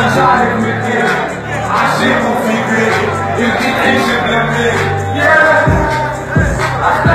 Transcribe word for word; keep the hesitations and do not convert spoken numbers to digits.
مش عارف متجري عالشيخ وفي جري يمكن تعيش بلمبي.